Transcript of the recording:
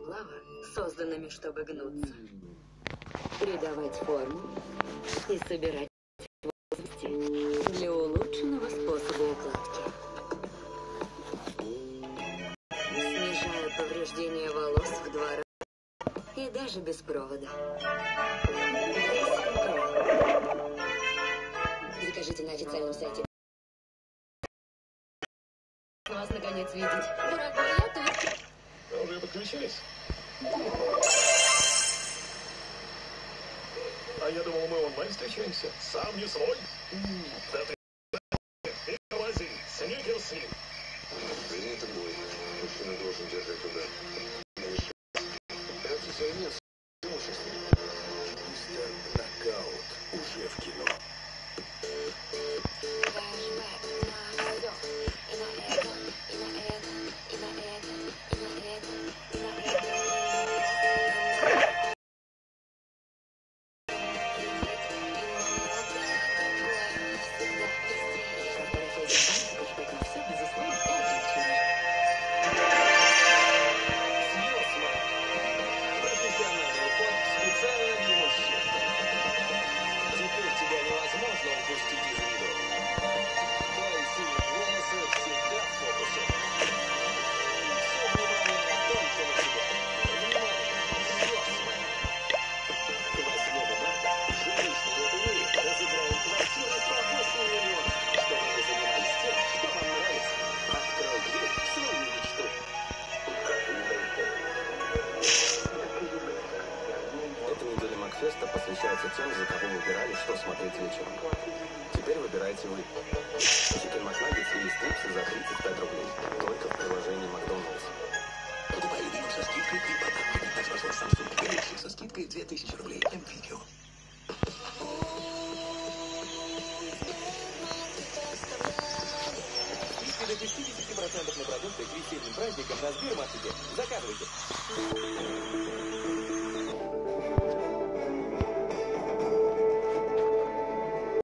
сплава, созданными, чтобы гнуться, придавать форму и собирать возможности для улучшенного способа укладки. Снижая повреждения волос в 2 раза и даже без провода. Закажите на официальном сайте. Вас наконец видеть. Дорогой, я тут. Вы уже подключились? А я думал, мы онлайн встречаемся. Сам не свой. Нет. Да ты и вози. Сникерс. Принято бой. Мужчина должен держать удар. Это займется имуществом. Мистер Нокаут уже в кино. Феста посвящается тем, за кого выбирали, что смотреть вечером. Теперь выбирайте вы. Чикен Макнаггетс или стрипсы за 35 рублей. Только в приложении Макдональдс. Покупай любимых со скидкой и потом. Так спасал Samsung Galaxy со скидкой 2000 рублей. МВидео. Скидки до 50% на продукты к весенним праздникам на Сбермаркете. Заказывайте.